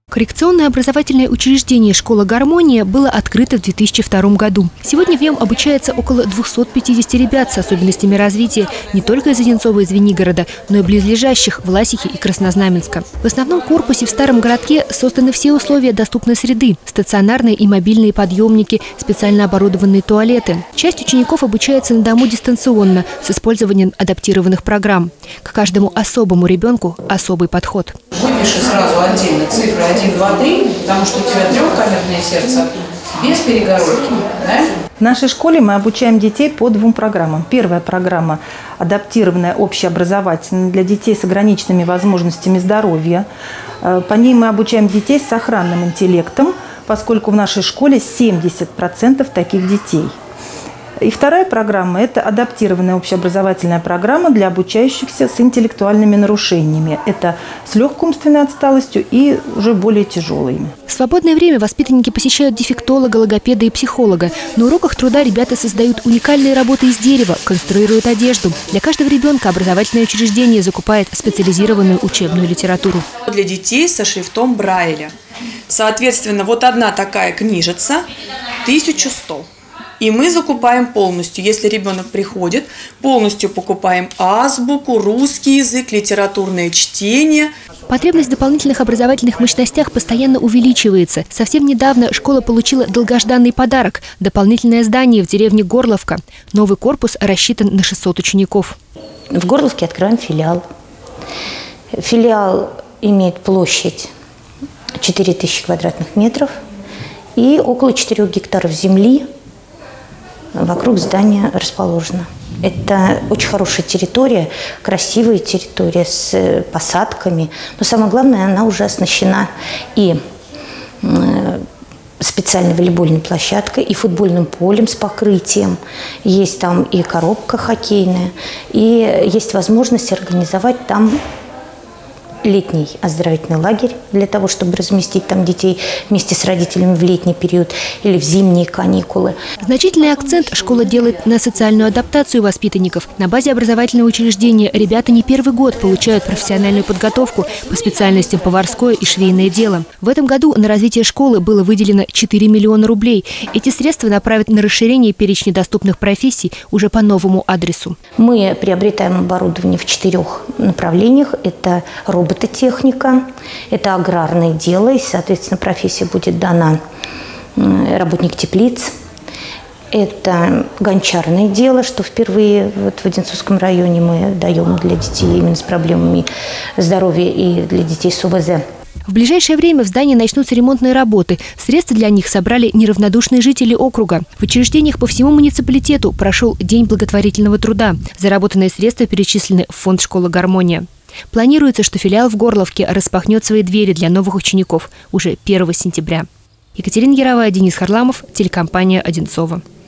Коррекционное образовательное учреждение «Школа Гармония» было открыто в 2002 году. Сегодня в нем обучается около 250 ребят с особенностями развития не только из Одинцова и Звенигорода, но и близлежащих Власихи и Краснознаменска. В основном корпусе в старом городке созданы все условия доступной среды – стационарные и мобильные подъемники, специально оборудованные туалеты. Часть учеников обучается на дому дистанционно с использованием адаптированных программ. К каждому особому ребенку особый подход. Выпиши сразу отдельно цифры 1, 2, 3, потому что у тебя трехкамерное сердце, без перегородки. Да? В нашей школе мы обучаем детей по 2 программам. Первая программа – адаптированная общеобразовательная для детей с ограниченными возможностями здоровья. По ней мы обучаем детей с сохранным интеллектом, поскольку в нашей школе 70% таких детей. И вторая программа – это адаптированная общеобразовательная программа для обучающихся с интеллектуальными нарушениями. Это с легкой умственной отсталостью и уже более тяжелыми. В свободное время воспитанники посещают дефектолога, логопеда и психолога. На уроках труда ребята создают уникальные работы из дерева, конструируют одежду. Для каждого ребенка образовательное учреждение закупает специализированную учебную литературу. Для детей со шрифтом Брайля. Соответственно, вот одна такая книжица – 1100. И мы закупаем полностью. Если ребенок приходит, полностью покупаем азбуку, русский язык, литературное чтение. Потребность в дополнительных образовательных мощностях постоянно увеличивается. Совсем недавно школа получила долгожданный подарок – дополнительное здание в деревне Горловка. Новый корпус рассчитан на 600 учеников. В Горловке открываем филиал. Филиал имеет площадь 4000 квадратных метров и около 4 гектаров земли. Вокруг здания расположена. Это очень хорошая территория, красивая территория с посадками. Но самое главное, она уже оснащена и специальной волейбольной площадкой, и футбольным полем с покрытием. Есть там и коробка хоккейная, и есть возможность организовать там летний оздоровительный лагерь для того, чтобы разместить там детей вместе с родителями в летний период или в зимние каникулы. Значительный акцент школа делает на социальную адаптацию воспитанников. На базе образовательного учреждения ребята не первый год получают профессиональную подготовку по специальностям поварское и швейное дело. В этом году на развитие школы было выделено 4 миллиона рублей. Эти средства направят на расширение перечня доступных профессий уже по новому адресу. Мы приобретаем оборудование в 4 направлениях. Это робототехника, это аграрное дело, и, соответственно, профессия будет дана работник теплиц. Это гончарное дело, что впервые в Одинцовском районе мы даем для детей именно с проблемами здоровья и для детей с ОВЗ. В ближайшее время в здании начнутся ремонтные работы. Средства для них собрали неравнодушные жители округа. В учреждениях по всему муниципалитету прошел День благотворительного труда. Заработанные средства перечислены в фонд «Школа Гармония». Планируется, что филиал в Горловке распахнет свои двери для новых учеников уже 1 сентября. Екатерина Яровая, Денис Харламов, телекомпания «Одинцово».